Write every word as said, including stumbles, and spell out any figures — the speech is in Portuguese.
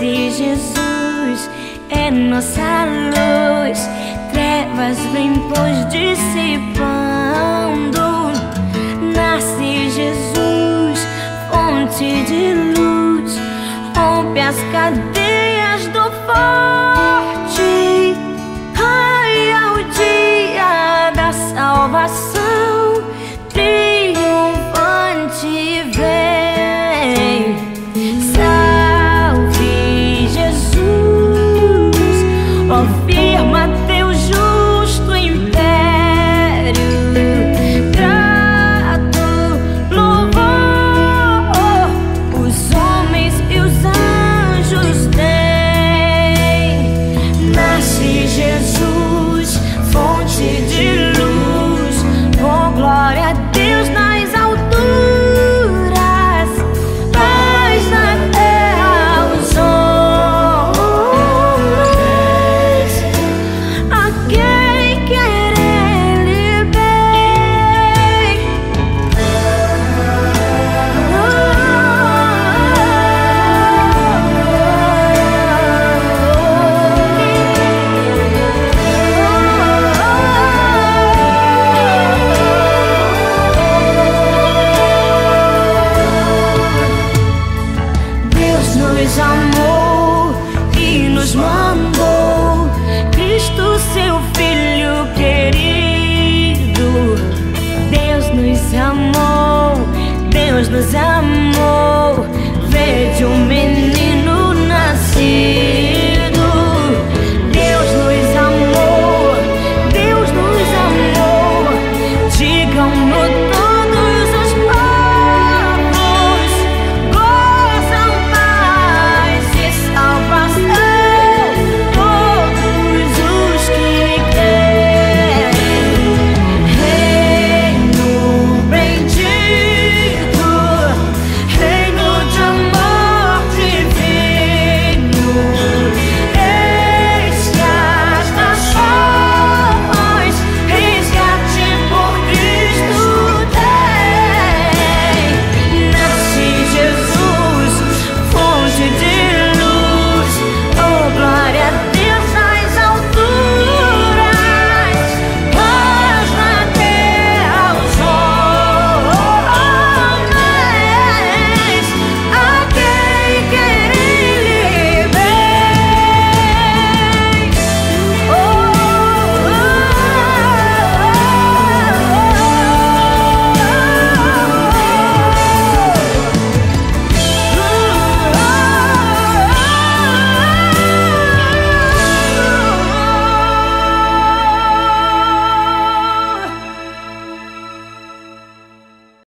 Nasce Jesus, é nossa luz. Trevas vem pois dissipando. Nasce Jesus, fonte de luz. Rompe as cadeias do forte. Raia o dia da salvação, triunfante vem. Salve Jesus, ó firma teu justo império. Grato louvor os homens e os anjos têm. Nasce Jesus, fonte de luz, com glória a Deus nas alturas, paz na terra aos homens, a quem quer Ele bem. Deus nos amou e nos mandou Cristo, seu Filho querido. Deus nos amou, Deus nos amou.